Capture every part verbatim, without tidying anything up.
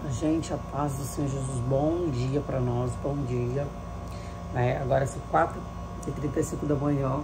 Gente, a paz do Senhor Jesus, bom dia para nós, bom dia. Né? Agora são quatro e trinta e cinco da manhã.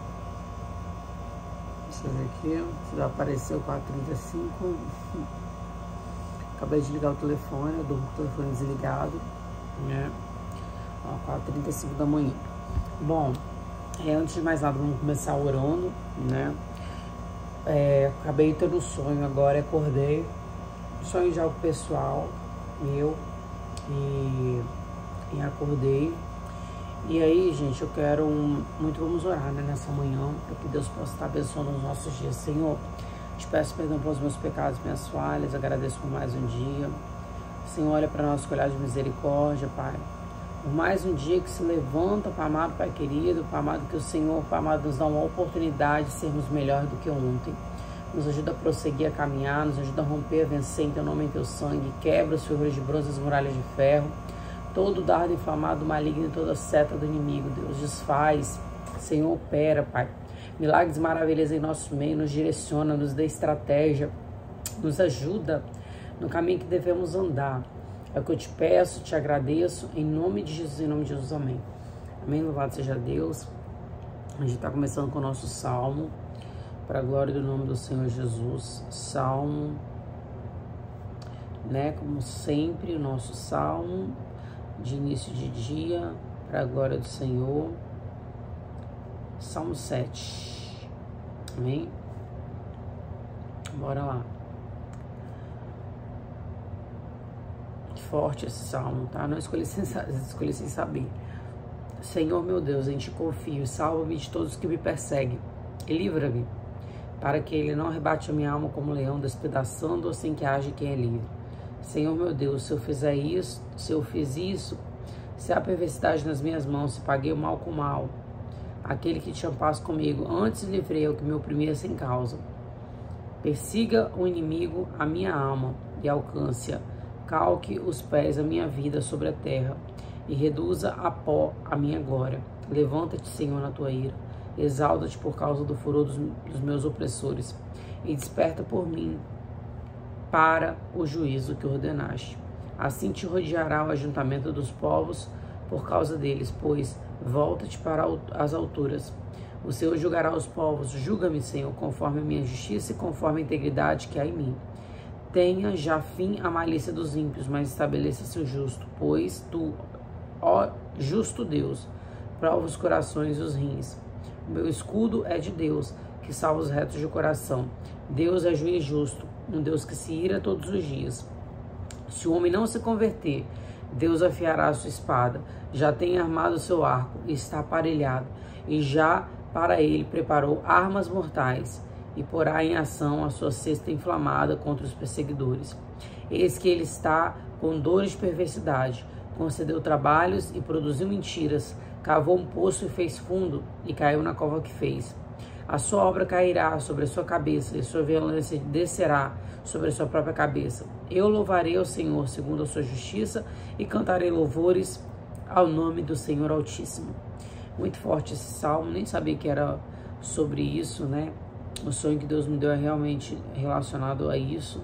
Deixa eu ver aqui, já apareceu quatro e trinta e cinco. Acabei de ligar o telefone, eu durmo com o telefone desligado, né? Ó, quatro e trinta e cinco da manhã. Bom, é, antes de mais nada, vamos começar orando, né? É, acabei tendo um sonho agora, acordei. Sonho de algo pessoal, meu, e, e acordei. E aí, gente, eu quero um, muito, vamos orar, né, nessa manhã, para que Deus possa estar abençoando os nossos dias. Senhor, te peço perdão pelos meus pecados, minhas falhas, agradeço por mais um dia. Senhor, olha para nós com olhar de misericórdia, Pai. Por mais um dia que se levanta, Pai amado, Pai querido, Pai amado, que o Senhor, Pai amado, nos dá uma oportunidade de sermos melhor do que ontem. Nos ajuda a prosseguir, a caminhar, nos ajuda a romper, a vencer em teu nome, em teu sangue. Quebra os ferros de bronze, as muralhas de ferro. Todo dardo inflamado, maligno e toda seta do inimigo, Deus, desfaz. Senhor, opera, Pai. Milagres, maravilhas em nosso meio, nos direciona, nos dê estratégia, nos ajuda no caminho que devemos andar. É o que eu te peço, te agradeço, em nome de Jesus, em nome de Jesus, amém. Amém, louvado seja Deus. A gente está começando com o nosso salmo. Para a glória do nome do Senhor Jesus, salmo, né, como sempre, o nosso salmo de início de dia, para a glória do Senhor, salmo sete, amém? Bora lá. Forte esse salmo, tá? Não escolhi sem, escolhi sem saber. Senhor meu Deus, em ti confio, salva-me de todos que me perseguem e livra-me, para que ele não arrebate a minha alma como um leão, despedaçando-a sem que haja quem é livre. Senhor meu Deus, se eu fizer isso, se eu fiz isso, se há perversidade nas minhas mãos, se paguei o mal com o mal, aquele que tinha paz comigo, antes livrei o que me oprimia sem causa. Persiga o inimigo a minha alma e alcance-a, calque os pés a minha vida sobre a terra e reduza a pó a minha glória. Levanta-te, Senhor, na tua ira. Exalta-te por causa do furor dos, dos meus opressores e desperta por mim para o juízo que ordenaste. Assim te rodeará o ajuntamento dos povos por causa deles, pois volta-te para as alturas. O Senhor julgará os povos. Julga-me, Senhor, conforme a minha justiça e conforme a integridade que há em mim. Tenha já fim a malícia dos ímpios, mas estabeleça-se o justo, pois tu, ó justo Deus, prova os corações e os rins. O meu escudo é de Deus, que salva os retos de coração. Deus é juiz justo, um Deus que se ira todos os dias. Se o homem não se converter, Deus afiará a sua espada. Já tem armado o seu arco, e está aparelhado, e já para ele preparou armas mortais, e porá em ação a sua cesta inflamada contra os perseguidores. Eis que ele está com dores de perversidade, concedeu trabalhos e produziu mentiras, cavou um poço e fez fundo, e caiu na cova que fez. A sua obra cairá sobre a sua cabeça, e a sua violência descerá sobre a sua própria cabeça. Eu louvarei ao Senhor segundo a sua justiça, e cantarei louvores ao nome do Senhor Altíssimo. Muito forte esse salmo, nem sabia que era sobre isso, né? O sonho que Deus me deu é realmente relacionado a isso,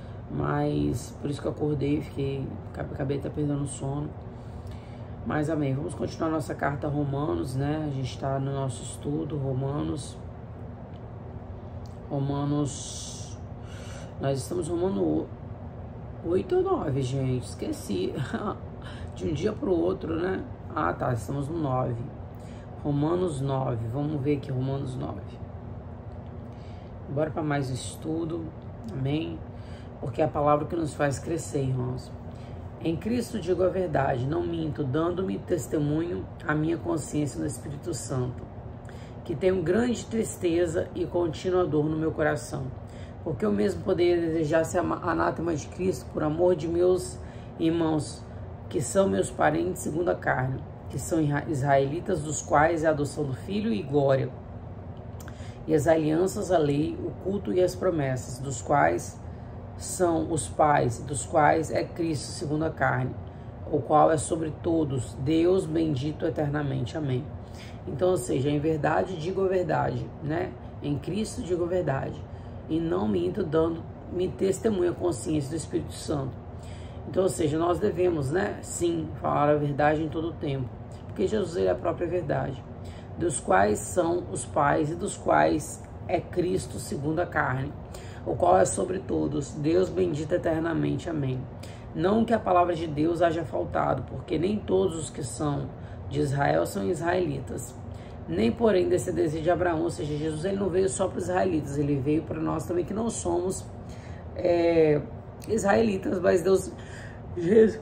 mas por isso que eu acordei, fiquei, acabei até perdendo o sono. Mas amém, vamos continuar nossa carta a Romanos, né? A gente está no nosso estudo, Romanos. Romanos. Nós estamos Romano oito ou nove, gente. Esqueci. De um dia para o outro, né? Ah, tá. Estamos no nove. Romanos nove. Vamos ver aqui, Romanos nove. Bora para mais estudo. Amém? Porque é a palavra que nos faz crescer, irmãos. Em Cristo digo a verdade, não minto, dando-me testemunho à minha consciência no Espírito Santo, que tenho grande tristeza e contínua dor no meu coração, porque eu mesmo poderia desejar ser anátema de Cristo por amor de meus irmãos, que são meus parentes segundo a carne, que são israelitas, dos quais é a adoção do Filho e glória, e as alianças, a lei, o culto e as promessas, dos quais são os pais, dos quais é Cristo segundo a carne, o qual é sobre todos, Deus bendito eternamente. Amém. Então, ou seja, em verdade digo a verdade, né? Em Cristo digo a verdade, e não minto, dando-me testemunha a consciência do Espírito Santo. Então, ou seja, nós devemos, né, sim, falar a verdade em todo o tempo, porque Jesus ele é a própria verdade, dos quais são os pais e dos quais é Cristo segundo a carne, o qual é sobre todos, Deus bendito eternamente, amém. Não que a palavra de Deus haja faltado, porque nem todos os que são de Israel são israelitas, nem porém descendentes de Abraão, ou seja, Jesus ele não veio só para os israelitas, ele veio para nós também que não somos é, israelitas, mas Deus, Jesus,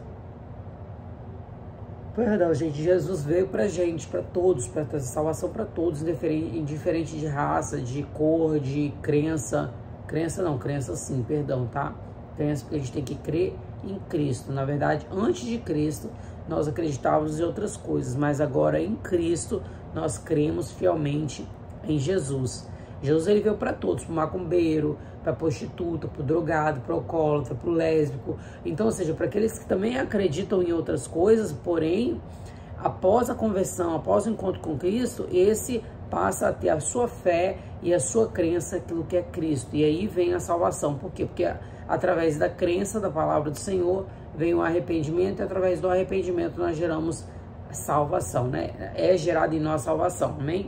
perdão, gente, Jesus veio pra gente, pra todos, pra trazer salvação pra todos, indiferente de raça, de cor, de crença, crença não, crença sim, perdão, tá? Crença porque a gente tem que crer em Cristo. Na verdade, antes de Cristo, nós acreditávamos em outras coisas, mas agora em Cristo, nós cremos fielmente em Jesus. Jesus ele veio para todos, para o macumbeiro, para a prostituta, para o drogado, para o alcoólatra, para o lésbico. Então, ou seja, para aqueles que também acreditam em outras coisas, porém, após a conversão, após o encontro com Cristo, esse passa a ter a sua fé e a sua crença naquilo que é Cristo. E aí vem a salvação. Por quê? Porque através da crença da palavra do Senhor vem o arrependimento, e através do arrependimento nós geramos salvação, né? É gerada em nós salvação, amém?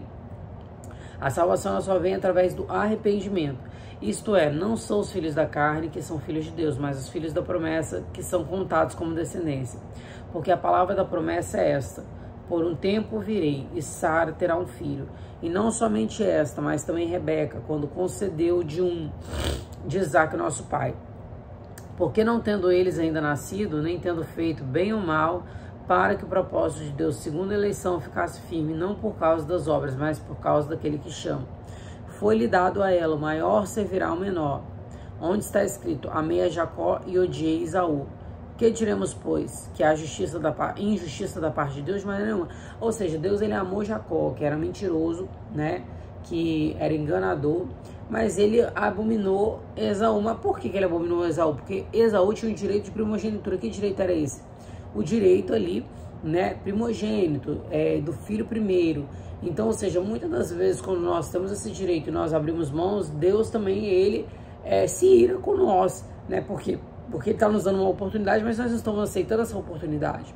A salvação só vem através do arrependimento. Isto é, não são os filhos da carne que são filhos de Deus, mas os filhos da promessa que são contados como descendência. Porque a palavra da promessa é esta: por um tempo virei, e Sara terá um filho. E não somente esta, mas também Rebeca, quando concedeu de um de Isaac, nosso pai. Porque não tendo eles ainda nascido, nem tendo feito bem ou mal, para que o propósito de Deus, segundo a eleição, ficasse firme, não por causa das obras, mas por causa daquele que chama. Foi-lhe dado a ela, o maior servirá ao menor. Onde está escrito: amei a Jacó e odiei Esaú. Que diremos, pois? Que há justiça da, injustiça da parte de Deus? De maneira nenhuma. Ou seja, Deus ele amou Jacó, que era mentiroso, né? Que era enganador, mas ele abominou Esaú. Mas por que ele abominou Esaú? Porque Esaú tinha o direito de primogenitura. Que direito era esse? O direito ali, né, primogênito, é, do filho primeiro. Então, ou seja, muitas das vezes quando nós temos esse direito e nós abrimos mãos, Deus também, ele é, se ira com nós, né, porque, porque ele está nos dando uma oportunidade, mas nós não estamos aceitando essa oportunidade.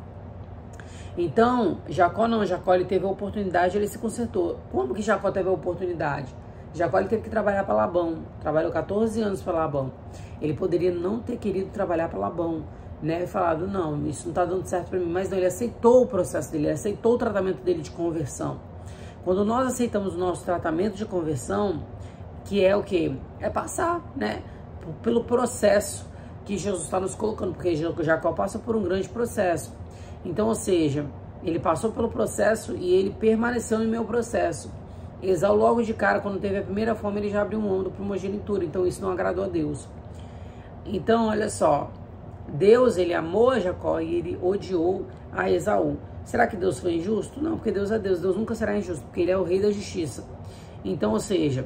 Então, Jacó não, Jacó ele teve a oportunidade, ele se consertou. Como que Jacó teve a oportunidade? Jacó ele teve que trabalhar para Labão, trabalhou quatorze anos para Labão. Ele poderia não ter querido trabalhar para Labão, né, falado, não, isso não tá dando certo para mim, mas não, ele aceitou o processo dele, ele aceitou o tratamento dele de conversão. Quando nós aceitamos o nosso tratamento de conversão, que é o que? É passar, né, pelo processo que Jesus está nos colocando, porque Jacó passa por um grande processo. Então, ou seja, ele passou pelo processo e ele permaneceu no meu processo. Esaú logo de cara, quando teve a primeira fome, ele já abriu mão da primogenitura, então isso não agradou a Deus. Então, olha só, Deus, ele amou a Jacó e ele odiou a Esaú. Será que Deus foi injusto? Não, porque Deus é Deus. Deus nunca será injusto, porque ele é o rei da justiça. Então, ou seja,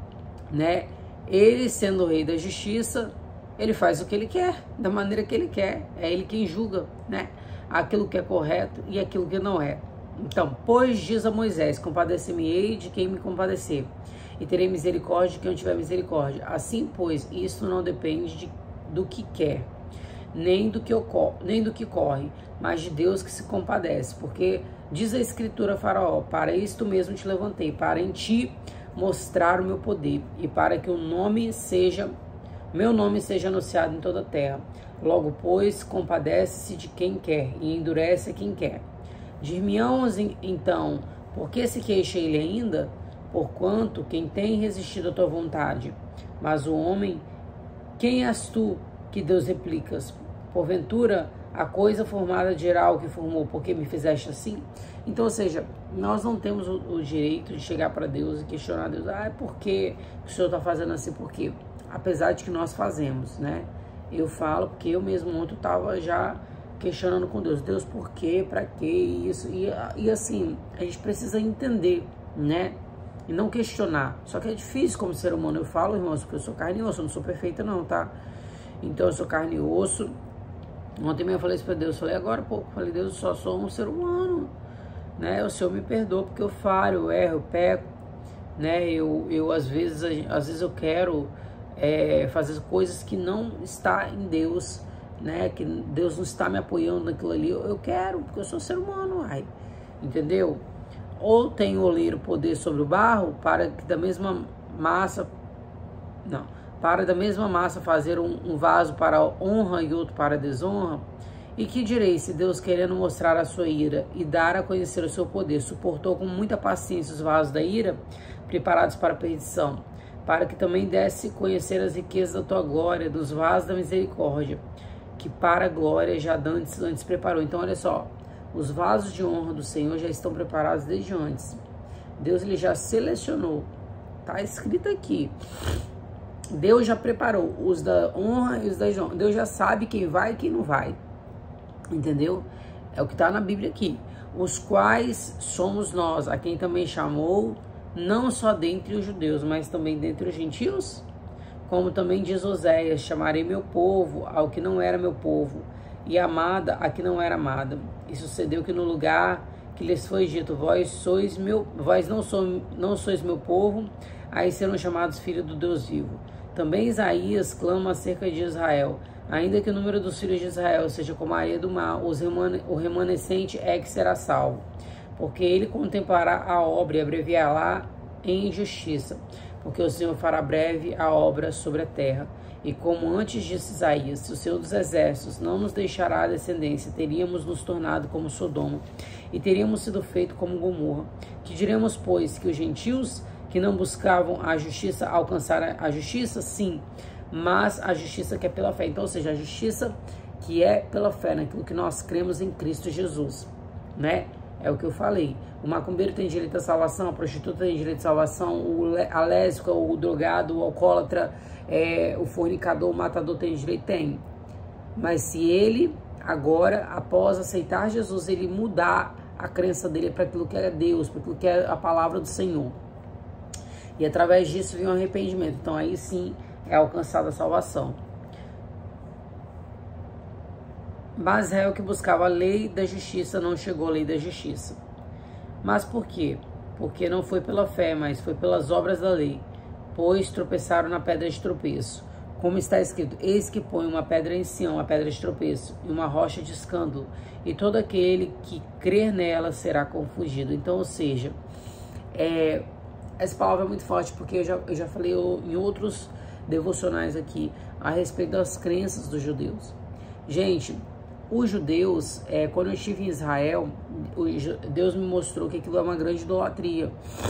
né, ele sendo o rei da justiça, ele faz o que ele quer, da maneira que ele quer. É ele quem julga, né, aquilo que é correto e aquilo que não é. Então, pois diz a Moisés: compadece-me-ei de quem me compadecer, e terei misericórdia de quem eu tiver misericórdia. Assim, pois, isso não depende de, do que quer, nem do que ocorre, nem do que corre, mas de Deus que se compadece, porque diz a Escritura: Faraó, para isto mesmo te levantei, para em ti mostrar o meu poder, e para que o nome seja, meu nome seja anunciado em toda a terra. Logo, pois, compadece-se de quem quer, e endurece a quem quer. Dir-me-ão então, por que se queixa ele ainda? Porquanto quem tem resistido à tua vontade? Mas o homem, quem és tu que Deus replicas? Porventura, a coisa formada dirá o que formou, porque me fizeste assim? Então, ou seja, nós não temos o, o direito de chegar para Deus e questionar Deus. Ah, é porque o Senhor está fazendo assim? Por quê? Apesar de que nós fazemos, né? Eu falo porque eu mesmo ontem estava já questionando com Deus. Deus, por quê? Para quê? Isso? E, e assim, a gente precisa entender, né? E não questionar. Só que é difícil como ser humano. Eu falo, irmãos, porque eu sou carne e osso, eu não sou perfeita não, tá? Então eu sou carne e osso. Ontem mesmo eu falei isso para Deus, falei agora há pouco, falei: Deus, eu só sou um ser humano, né? O Senhor me perdoa porque eu falho, eu erro, eu peco, né? Eu, eu às vezes, às vezes eu quero é, fazer coisas que não está em Deus, né? Que Deus não está me apoiando naquilo ali. Eu quero, porque eu sou ser humano, ai, entendeu? Ou tem o oleiro poder sobre o barro para que da mesma massa, não, para da mesma massa fazer um, um vaso para honra e outro para desonra? E que direi se Deus, querendo mostrar a sua ira e dar a conhecer o seu poder, suportou com muita paciência os vasos da ira, preparados para a perdição, para que também desse conhecer as riquezas da tua glória, dos vasos da misericórdia, que para a glória já antes, antes preparou. Então, olha só, os vasos de honra do Senhor já estão preparados desde antes. Deus ele já selecionou, tá escrito aqui. Deus já preparou os da honra e os da desonra. Deus já sabe quem vai e quem não vai. Entendeu? É o que está na Bíblia aqui. Os quais somos nós, a quem também chamou, não só dentre os judeus, mas também dentre os gentios? Como também diz Oséias, chamarei meu povo ao que não era meu povo, e amada a que não era amada. E sucedeu que no lugar que lhes foi dito, vós sois meu, vós não, sou, não sois meu povo, aí serão chamados filhos do Deus vivo. Também Isaías clama acerca de Israel, ainda que o número dos filhos de Israel seja como a areia do mar, os remane, o remanescente é que será salvo, porque ele contemplará a obra e abreviará em justiça, porque o Senhor fará breve a obra sobre a terra. E como antes disse Isaías, se o Senhor dos exércitos não nos deixará a descendência, teríamos nos tornado como Sodoma, e teríamos sido feito como Gomorra. Que diremos, pois, que os gentios que não buscavam a justiça alcançaram a justiça? Sim, mas a justiça que é pela fé. Então, ou seja, a justiça que é pela fé, naquilo que nós cremos em Cristo Jesus, né? É o que eu falei. O macumbeiro tem direito à salvação, a prostituta tem direito à salvação, o a lésbica, o drogado, o alcoólatra, é, o fornicador, o matador tem direito? Tem. Mas se ele, agora, após aceitar Jesus, ele mudar a crença dele para aquilo que é Deus, para aquilo que é a palavra do Senhor, e através disso vem o arrependimento, então aí sim é alcançada a salvação. Mas Israel que buscava a lei da justiça não chegou à lei da justiça. Mas por quê? Porque não foi pela fé, mas foi pelas obras da lei, pois tropeçaram na pedra de tropeço. Como está escrito, eis que põe uma pedra em Sião, a pedra de tropeço, e uma rocha de escândalo, e todo aquele que crer nela será confundido. Então, ou seja, é, essa palavra é muito forte, porque eu já, eu já falei em outros devocionais aqui a respeito das crenças dos judeus. Gente, os judeus, é, quando eu estive em Israel, Deus me mostrou que aquilo é uma grande idolatria.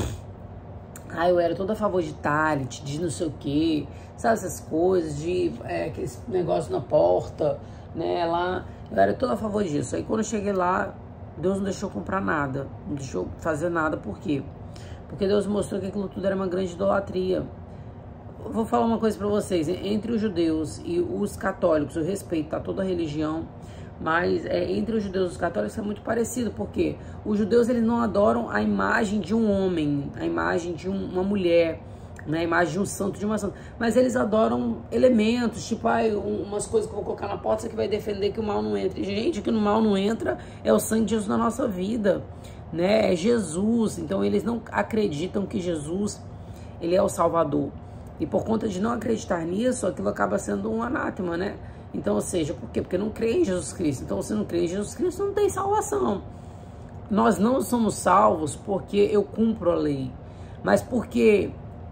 Ah, eu era toda a favor de talit, de não sei o que, sabe essas coisas, de é, aquele negócio na porta, né, lá, eu era toda a favor disso. Aí quando eu cheguei lá, Deus não deixou comprar nada, não deixou fazer nada, por quê? Porque Deus mostrou que aquilo tudo era uma grande idolatria. Eu vou falar uma coisa para vocês, entre os judeus e os católicos, eu respeito a toda a religião, mas é, entre os judeus e os católicos é muito parecido, porque os judeus eles não adoram a imagem de um homem, a imagem de um, uma mulher, né, a imagem de um santo, de uma santa, mas eles adoram elementos, tipo, ah, umas coisas que eu vou colocar na porta, isso aqui vai defender que o mal não entre. Gente, que no mal não entra é o sangue de Jesus na nossa vida, né, é Jesus. Então eles não acreditam que Jesus, ele é o Salvador, e por conta de não acreditar nisso, aquilo acaba sendo um anátema, né? Então, ou seja, por quê? Porque não crê em Jesus Cristo. Então, se não crê em Jesus Cristo, não tem salvação. Nós não somos salvos porque eu cumpro a lei, mas porque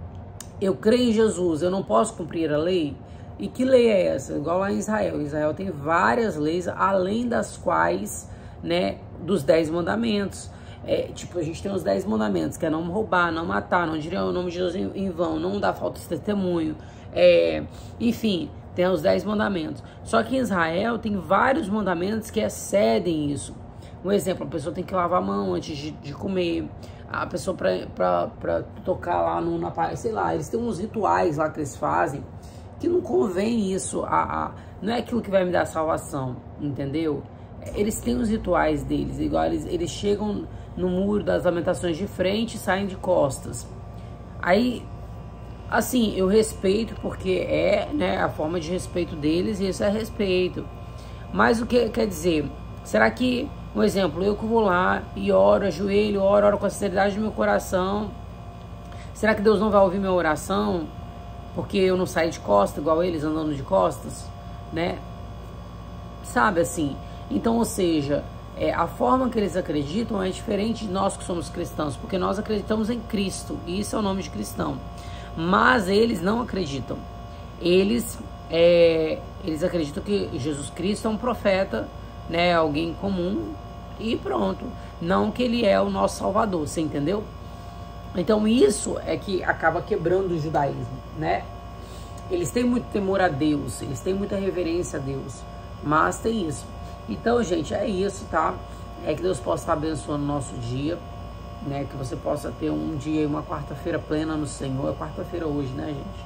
eu creio em Jesus, eu não posso cumprir a lei. E que lei é essa? Igual lá em Israel. Israel tem várias leis, além das quais, né, dos dez mandamentos. É, tipo, a gente tem os dez mandamentos, que é não roubar, não matar, não dizer o nome de Deus em, em vão, não dar falta de testemunho, é, enfim, tem os dez mandamentos. Só que em Israel tem vários mandamentos que excedem isso. Um exemplo, a pessoa tem que lavar a mão antes de, de comer, a pessoa para tocar lá no, na parede, sei lá, eles têm uns rituais lá que eles fazem, que não convém isso, a, a, não é aquilo que vai me dar salvação, entendeu? Eles têm os rituais deles, igual eles, eles chegam no muro das lamentações de frente e saem de costas. Aí, assim, eu respeito porque é, né, a forma de respeito deles, e isso é respeito. Mas o que quer dizer? Será que, um exemplo, eu que vou lá e oro, ajoelho, oro, oro com a sinceridade do meu coração, será que Deus não vai ouvir minha oração porque eu não saí de costas igual eles andando de costas, né? sabe assim? Então, ou seja, é, a forma que eles acreditam é diferente de nós que somos cristãos, porque nós acreditamos em Cristo, e isso é o nome de cristão. Mas eles não acreditam. Eles, é, eles acreditam que Jesus Cristo é um profeta, né, alguém comum, e pronto. Não que ele é o nosso Salvador, você entendeu? Então isso é que acaba quebrando o judaísmo, né? Eles têm muito temor a Deus, eles têm muita reverência a Deus, mas tem isso. Então, gente, é isso, tá? É que Deus possa estar abençoando o nosso dia, né? Que você possa ter um dia e uma quarta-feira plena no Senhor. É quarta-feira hoje, né, gente?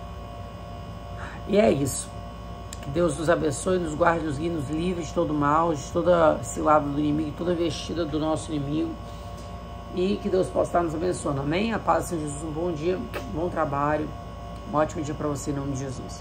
E é isso. Que Deus nos abençoe, nos guarde, nos guie, nos livre de todo mal, de toda cilada do inimigo, de toda vestida do nosso inimigo. E que Deus possa estar nos abençoando. Amém? A paz de Jesus, um bom dia, um bom trabalho, um ótimo dia para você em nome de Jesus.